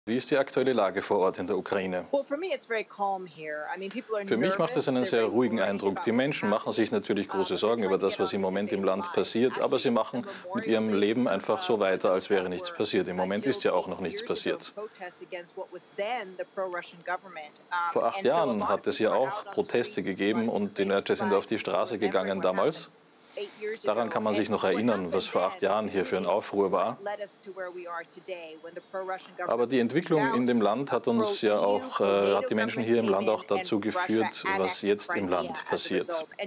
Wie ist die aktuelle Lage vor Ort in der Ukraine? Für mich macht es einen sehr ruhigen Eindruck. Die Menschen machen sich natürlich große Sorgen über das, was im Moment im Land passiert, aber sie machen mit ihrem Leben einfach so weiter, als wäre nichts passiert. Im Moment ist ja auch noch nichts passiert. Vor 8 Jahren hat es ja auch Proteste gegeben und die Leute sind auf die Straße gegangen damals. Daran kann man sich noch erinnern, was vor 8 Jahren hier für ein Aufruhr war. Aber die Entwicklung in dem Land hat uns ja auch, hat die Menschen hier im Land auch dazu geführt, was jetzt im Land passiert.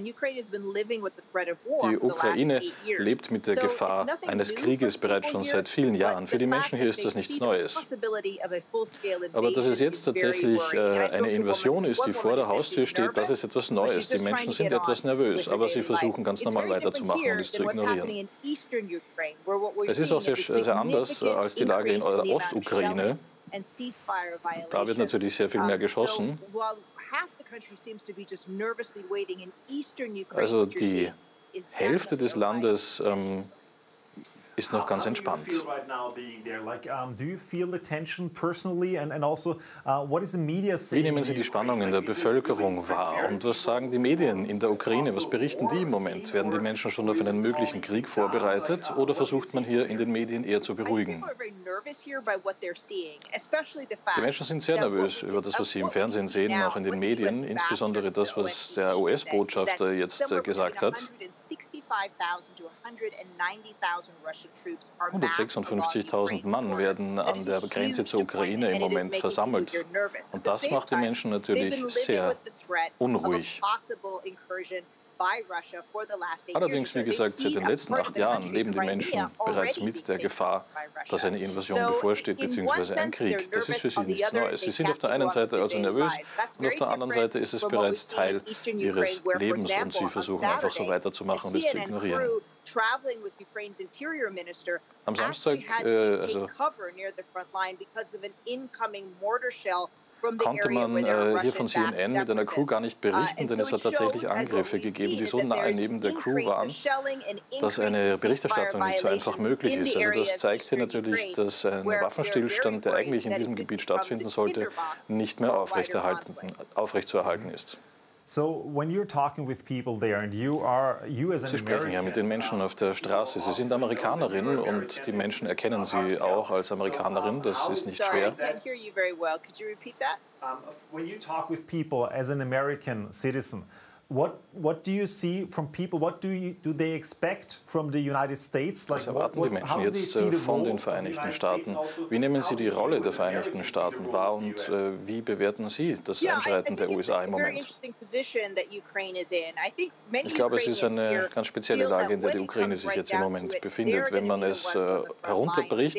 Die Ukraine lebt mit der Gefahr eines Krieges bereits schon seit vielen Jahren. Für die Menschen hier ist das nichts Neues. Aber dass es jetzt tatsächlich eine Invasion ist, die vor der Haustür steht, das ist etwas Neues. Die Menschen sind etwas nervös, aber sie versuchen ganz normal weiterzumachen und es zu ignorieren. Es ist auch sehr anders als die Lage in der Ostukraine. Da wird natürlich sehr viel mehr geschossen. Also die Hälfte des Landes ist noch ganz entspannt. Wie nehmen Sie die Spannung in der Bevölkerung wahr? Und was sagen die Medien in der Ukraine? Was berichten die im Moment? Werden die Menschen schon auf einen möglichen Krieg vorbereitet oder versucht man hier in den Medien eher zu beruhigen? Die Menschen sind sehr nervös über das, was sie im Fernsehen sehen, auch in den Medien, insbesondere das, was der US-Botschafter jetzt gesagt hat. 156.000 Mann werden an der Grenze zur Ukraine im Moment versammelt. Und das macht die Menschen natürlich sehr unruhig. Allerdings, wie gesagt, seit den letzten 8 Jahren leben die Menschen bereits mit der Gefahr, dass eine Invasion bevorsteht bzw. ein Krieg. Das ist für sie nichts Neues. Sie sind auf der einen Seite also nervös und auf der anderen Seite ist es bereits Teil ihres Lebens und sie versuchen einfach so weiterzumachen und es zu ignorieren. Am Samstag konnte man hier von CNN mit einer Crew gar nicht berichten, denn es hat tatsächlich Angriffe gegeben, die so nahe neben der Crew waren, dass eine Berichterstattung nicht so einfach möglich ist. Also das zeigt hier natürlich, dass ein Waffenstillstand, der eigentlich in diesem Gebiet stattfinden sollte, nicht mehr aufrechtzuerhalten ist. Sie sprechen ja mit den Menschen auf der Straße. Sie sind Amerikanerin und die Menschen erkennen Sie auch als Amerikanerin. Das ist nicht schwer. When you talk with people as an American citizen, what do you see from people? What do they expect from the United States? Was erwarten die Menschen jetzt von den Vereinigten Staaten? Wie nehmen Sie die Rolle der Vereinigten Staaten wahr und wie bewerten Sie das Einschreiten der USA im Moment? Ich glaube, es ist eine ganz spezielle Lage, in der die Ukraine sich jetzt im Moment befindet. Wenn man es herunterbricht,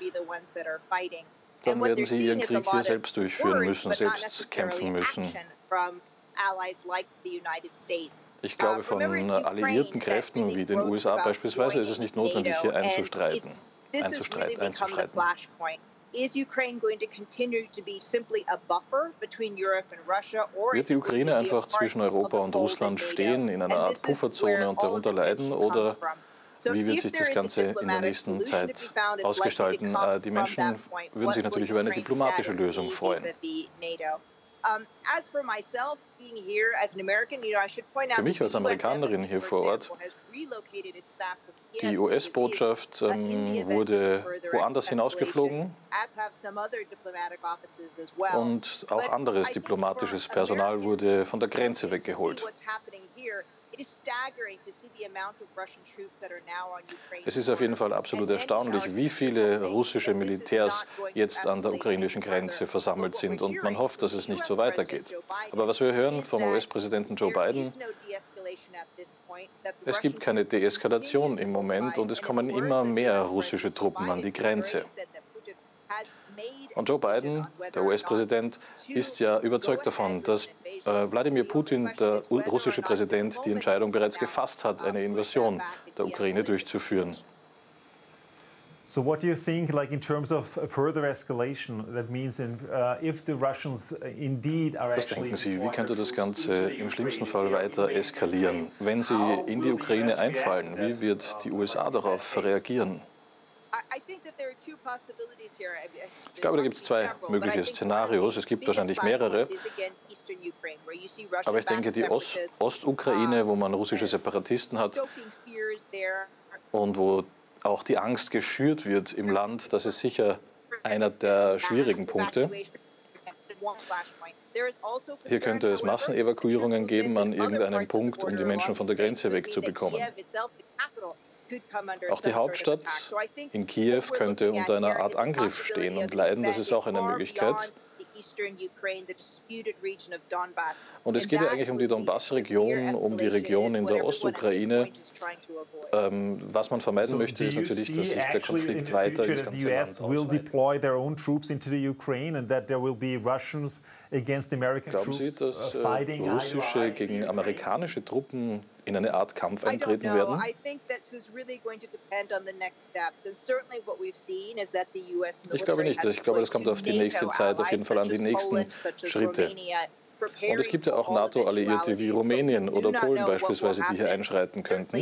dann werden sie ihren Krieg hier selbst durchführen müssen, selbst kämpfen müssen. Ich glaube, von alliierten Kräften wie den USA beispielsweise ist es nicht notwendig, hier einzustreiten. Wird die Ukraine einfach zwischen Europa und Russland stehen, in einer Art Pufferzone und darunter leiden, oder wie wird sich das Ganze in der nächsten Zeit ausgestalten? Die Menschen würden sich natürlich über eine diplomatische Lösung freuen. Für mich als Amerikanerin hier vor Ort, die US-Botschaft wurde woanders hinausgeflogen und auch anderes diplomatisches Personal wurde von der Grenze weggeholt. Es ist auf jeden Fall absolut erstaunlich, wie viele russische Militärs jetzt an der ukrainischen Grenze versammelt sind. Und man hofft, dass es nicht so weitergeht. Aber was wir hören vom US-Präsidenten Joe Biden, es gibt keine Deeskalation im Moment und es kommen immer mehr russische Truppen an die Grenze. Und Joe Biden, der US-Präsident, ist ja überzeugt davon, dass Wladimir Putin, der russische Präsident, die Entscheidung bereits gefasst hat, eine Invasion der Ukraine durchzuführen. So what do you think, like in terms of further escalation? That means if the Russians indeed are Was denken Sie, wie könnte das Ganze im schlimmsten Fall weiter eskalieren? Wenn sie in die Ukraine einfallen, wie wird die USA darauf reagieren? Ich glaube, da gibt es zwei mögliche Szenarios. Es gibt wahrscheinlich mehrere. Aber ich denke, die Ostukraine, wo man russische Separatisten hat und wo auch die Angst geschürt wird im Land, das ist sicher einer der schwierigen Punkte. Hier könnte es Massenevakuierungen geben an irgendeinem Punkt, um die Menschen von der Grenze wegzubekommen. Auch die Hauptstadt in Kiew könnte unter einer Art Angriff stehen und leiden. Das ist auch eine Möglichkeit. Und es geht ja eigentlich um die Donbass-Region, um die Region in der Ostukraine. Was man vermeiden möchte, ist natürlich, dass sich der Konflikt weiter ins ganze Land ausweitet. Glauben Sie, dass russische gegen amerikanische Truppen in eine Art Kampf eintreten werden? Ich glaube nicht. Ich glaube, das kommt auf die nächste Zeit auf jeden Fall an, die nächsten Schritte. Und es gibt ja auch NATO-Alliierte wie Rumänien oder Polen beispielsweise, die hier einschreiten könnten.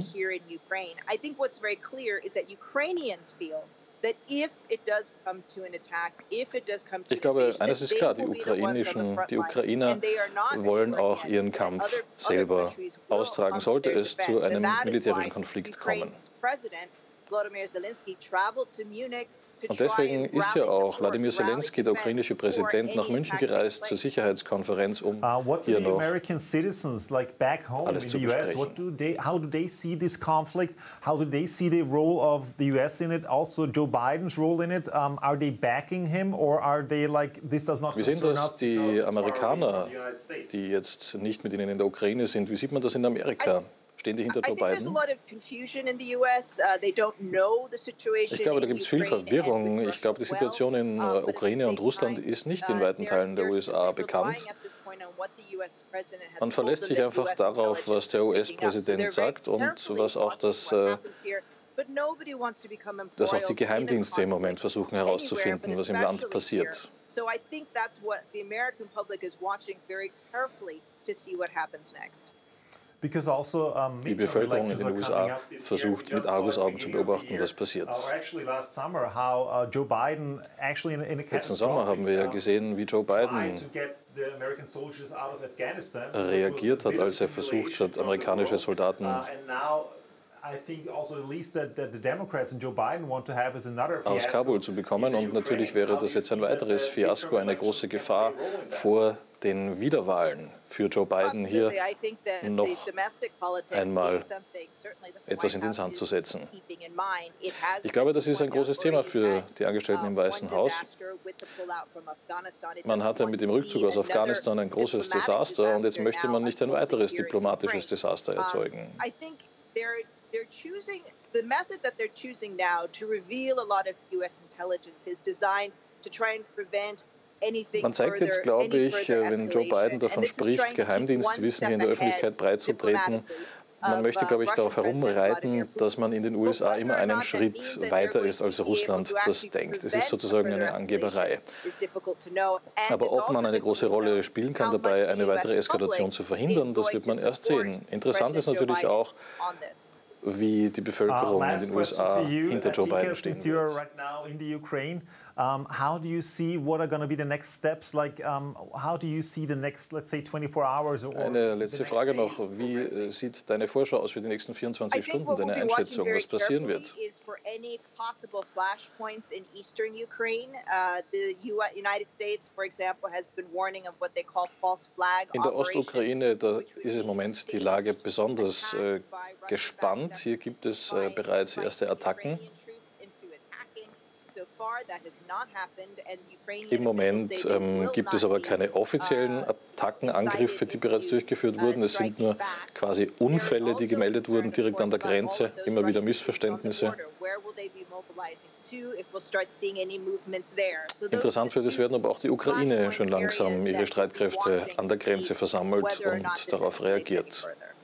Ich glaube, eines ist klar, die Ukrainer wollen auch ihren Kampf selber austragen, sollte es zu einem militärischen Konflikt kommen. Und deswegen ist ja auch Wladimir Zelensky, der ukrainische Präsident, nach München gereist zur Sicherheitskonferenz, um hier noch alles zu besprechen. How do they see this conflict? How do they see the role of the US in it? Also Joe Biden's role in it? Are they backing him or are they like this does not? Wie sehen das die Amerikaner, die jetzt nicht mit ihnen in der Ukraine sind? Wie sieht man das in Amerika? Stehen die hinter Joe Biden? Ich glaube, da gibt es viel Verwirrung. Ich glaube, die Situation in Ukraine und Russland ist nicht in weiten Teilen der USA bekannt. Man verlässt sich einfach darauf, was der US-Präsident sagt und was auch dass auch die Geheimdienste im Moment versuchen herauszufinden, was im Land passiert. Die Bevölkerung in den USA versucht mit Argusaugen zu beobachten, was passiert. Letzten Sommer haben wir ja gesehen, wie Joe Biden reagiert hat, als er versucht hat, amerikanische Soldaten aus Kabul zu bekommen. Und natürlich wäre das jetzt ein weiteres Fiasko, eine große Gefahr vor den Wiederwahlen für Joe Biden, hier noch einmal etwas in den Sand zu setzen. Ich glaube, das ist ein großes Thema für die Angestellten im Weißen Haus. Man hatte mit dem Rückzug aus Afghanistan ein großes Desaster und jetzt möchte man nicht ein weiteres diplomatisches Desaster erzeugen. The method that they're choosing now to reveal a lot of US intelligence is designed to try and prevent. Man zeigt jetzt, glaube ich, wenn Joe Biden davon spricht, Geheimdienstwissen hier in der Öffentlichkeit breitzutreten, man möchte, glaube ich, darauf herumreiten, dass man in den USA immer einen Schritt weiter ist, als Russland das denkt. Es ist sozusagen eine Angeberei. Aber ob man eine große Rolle spielen kann dabei, eine weitere Eskalation zu verhindern, das wird man erst sehen. Interessant ist natürlich auch, wie die Bevölkerung in den USA hinter Joe Biden stehen wird. How do you see what are going to be the next steps? Like, how do you see the next, let's say, 24 hours? Eine letzte Frage noch. Wie sieht deine Vorschau aus für die nächsten 24 Stunden, deine Einschätzung, was passieren wird? In der Ostukraine, da ist im Moment die Lage besonders gespannt. Hier gibt es bereits erste Attacken. Im Moment gibt es aber keine offiziellen Attacken, Angriffe, die bereits durchgeführt wurden. Es sind nur quasi Unfälle, die gemeldet wurden, direkt an der Grenze, immer wieder Missverständnisse. Interessant wird es werden, ob auch die Ukraine schon langsam ihre Streitkräfte an der Grenze versammelt und darauf reagiert.